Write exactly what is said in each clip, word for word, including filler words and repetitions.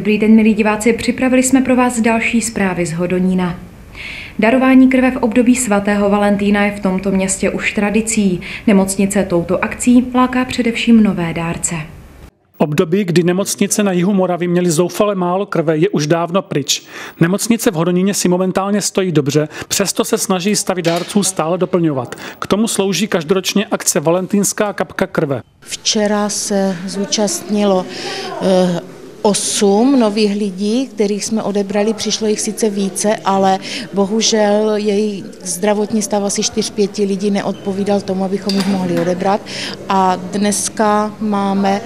Dobrý den, milí diváci, připravili jsme pro vás další zprávy z Hodonína. Darování krve v období svatého Valentína je v tomto městě už tradicí. Nemocnice touto akcí láká především nové dárce. Období, kdy nemocnice na jihu Moravy měly zoufale málo krve, je už dávno pryč. Nemocnice v Hodoníně si momentálně stojí dobře, přesto se snaží stavy dárců stále doplňovat. K tomu slouží každoročně akce Valentínská kapka krve. Včera se zúčastnilo eh, osm nových lidí, kterých jsme odebrali, přišlo jich sice více, ale bohužel její zdravotní stav asi čtyři pět lidí neodpovídal tomu, abychom jich mohli odebrat. A dneska máme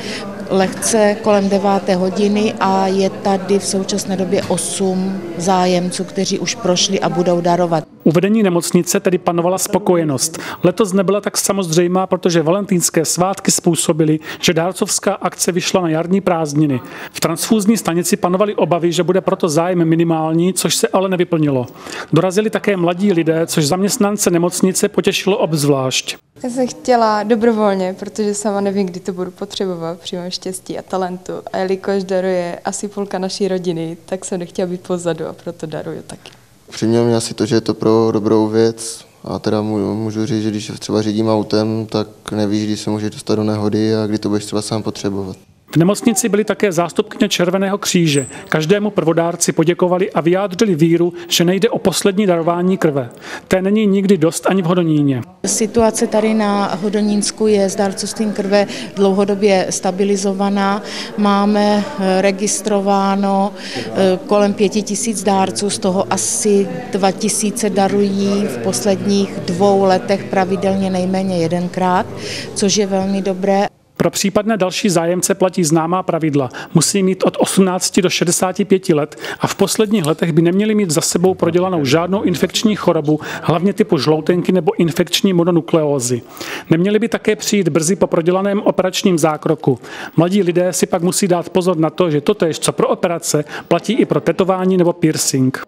lekce kolem deváté hodiny a je tady v současné době osm zájemců, kteří už prošli a budou darovat. U vedení nemocnice tedy panovala spokojenost. Letos nebyla tak samozřejmá, protože valentýnské svátky způsobily, že dárcovská akce vyšla na jarní prázdniny. V transfúzní stanici panovaly obavy, že bude proto zájem minimální, což se ale nevyplnilo. Dorazili také mladí lidé, což zaměstnance nemocnice potěšilo obzvlášť. Já jsem chtěla dobrovolně, protože sama nevím, kdy to budu potřebovat, při mém štěstí a talentu. A jelikož daruje asi půlka naší rodiny, tak jsem nechtěla být pozadu a proto daruju taky. Přimělo mě asi to, že je to pro dobrou věc a teda můžu říct, že když třeba řídím autem, tak nevíš, kdy se může dostat do nehody a kdy to budeš třeba sám potřebovat. V nemocnici byly také zástupkyně Červeného kříže. Každému prvodárci poděkovali a vyjádřili víru, že nejde o poslední darování krve. Té není nikdy dost ani v Hodoníně. Situace tady na Hodonínsku je s dárcovstvím krve dlouhodobě stabilizovaná. Máme registrováno kolem pěti tisíc dárců, z toho asi dva tisíce darují v posledních dvou letech pravidelně nejméně jedenkrát, což je velmi dobré. Pro případné další zájemce platí známá pravidla. Musí mít od osmnácti do šedesáti pěti let a v posledních letech by neměli mít za sebou prodělanou žádnou infekční chorobu, hlavně typu žloutenky nebo infekční mononukleózy. Neměli by také přijít brzy po prodělaném operačním zákroku. Mladí lidé si pak musí dát pozor na to, že totéž, co pro operace, platí i pro tetování nebo piercing.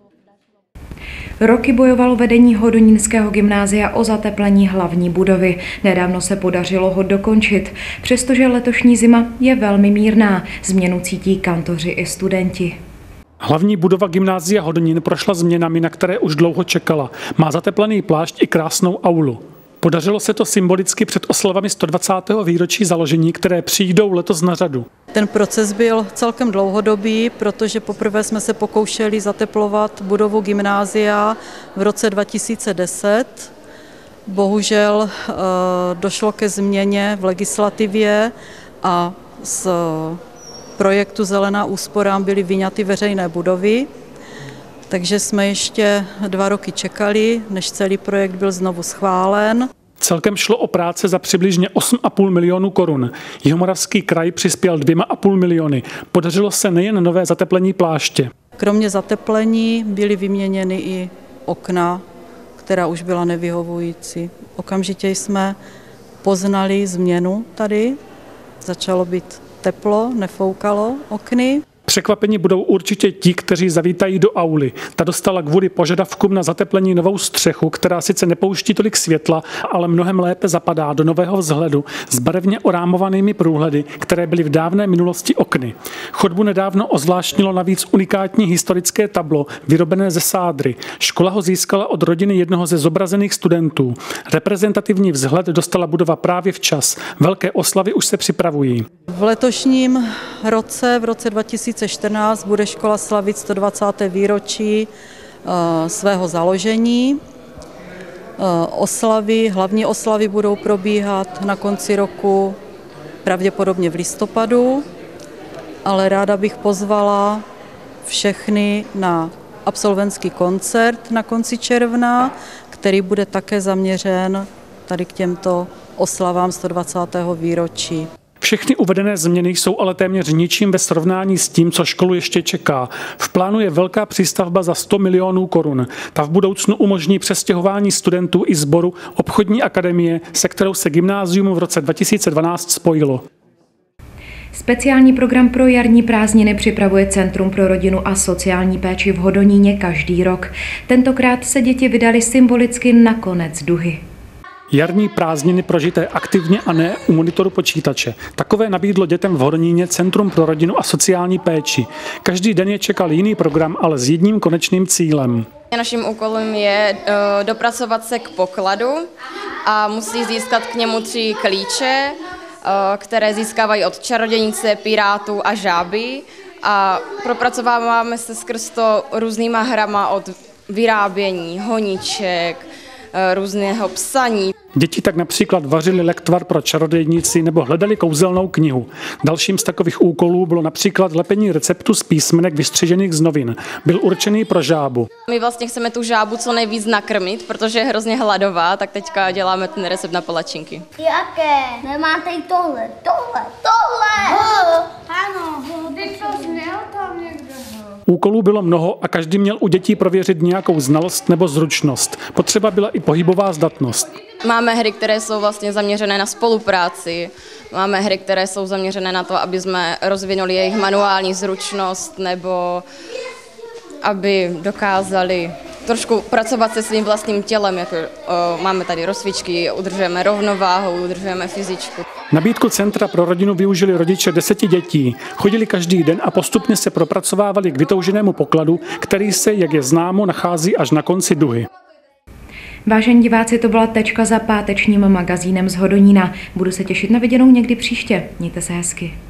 Roky bojovalo vedení Hodonínského gymnázia o zateplení hlavní budovy. Nedávno se podařilo ho dokončit, přestože letošní zima je velmi mírná. Změnu cítí kantoři i studenti. Hlavní budova gymnázia Hodonín prošla změnami, na které už dlouho čekala. Má zateplený plášť i krásnou aulu. Podařilo se to symbolicky před oslavami sto dvacátého výročí založení, které přijdou letos na řadu. Ten proces byl celkem dlouhodobý, protože poprvé jsme se pokoušeli zateplovat budovu gymnázia v roce dva tisíce deset. Bohužel e, došlo ke změně v legislativě a z projektu Zelená úsporám byly vyňaty veřejné budovy. Takže jsme ještě dva roky čekali, než celý projekt byl znovu schválen. Celkem šlo o práce za přibližně osm a půl milionu korun. Jihomoravský kraj přispěl dvěma a půl miliony. Podařilo se nejen nové zateplení pláště. Kromě zateplení byly vyměněny i okna, která už byla nevyhovující. Okamžitě jsme poznali změnu tady. Začalo být teplo, nefoukalo okny. Překvapení budou určitě ti, kteří zavítají do auly. Ta dostala kvůli požadavkům na zateplení novou střechu, která sice nepouští tolik světla, ale mnohem lépe zapadá do nového vzhledu s barevně orámovanými průhledy, které byly v dávné minulosti okny. Chodbu nedávno ozvláštnilo navíc unikátní historické tablo, vyrobené ze sádry. Škola ho získala od rodiny jednoho ze zobrazených studentů. Reprezentativní vzhled dostala budova právě včas. Velké oslavy už se připravují. V letošním roce, v roce dva tisíce čtrnáct, bude škola slavit sto dvacáté výročí uh, svého založení. Uh, oslavy, hlavní oslavy budou probíhat na konci roku, pravděpodobně v listopadu, ale ráda bych pozvala všechny na absolventský koncert na konci června, který bude také zaměřen tady k těmto oslavám sto dvacátého výročí. Všechny uvedené změny jsou ale téměř ničím ve srovnání s tím, co školu ještě čeká. V plánu je velká přístavba za sto milionů korun. Ta v budoucnu umožní přestěhování studentů i sboru obchodní akademie, se kterou se gymnázium v roce dva tisíce dvanáct spojilo. Speciální program pro jarní prázdniny připravuje Centrum pro rodinu a sociální péči v Hodoníně každý rok. Tentokrát se děti vydali symbolicky na konec duhy. Jarní prázdniny prožité aktivně a ne u monitoru počítače. Takové nabídlo dětem v Hodoníně Centrum pro rodinu a sociální péči. Každý den je čekal jiný program, ale s jedním konečným cílem. Naším úkolem je uh, dopracovat se k pokladu a musí získat k němu tři klíče, uh, které získávají od čarodějnice, pirátů a žáby. A propracováváme se skrz to různýma hrama od vyrábění, honiček, různého psaní. Děti tak například vařili lektvar pro čarodějnici nebo hledali kouzelnou knihu. Dalším z takových úkolů bylo například lepení receptu z písmenek vystřižených z novin. Byl určený pro žábu. My vlastně chceme tu žábu co nejvíc nakrmit, protože je hrozně hladová, tak teďka děláme ten recept na palačinky. Jaké? Nemáte i tohle, tohle, tohle! H. Ano, teď to zněl tam někde. Úkolů bylo mnoho a každý měl u dětí prověřit nějakou znalost nebo zručnost. Potřeba byla i pohybová zdatnost. Máme hry, které jsou vlastně zaměřené na spolupráci, máme hry, které jsou zaměřené na to, aby jsme rozvinuli jejich manuální zručnost nebo aby dokázali trošku pracovat se svým vlastním tělem, jako o, máme tady rozcvičky, udržujeme rovnováhu, udržujeme fyzičku. Nabídku Centra pro rodinu využili rodiče deseti dětí. Chodili každý den a postupně se propracovávali k vytouženému pokladu, který se, jak je známo, nachází až na konci duhy. Vážení diváci, to byla tečka za pátečním magazínem z Hodonína. Budu se těšit na viděnou někdy příště. Mějte se hezky.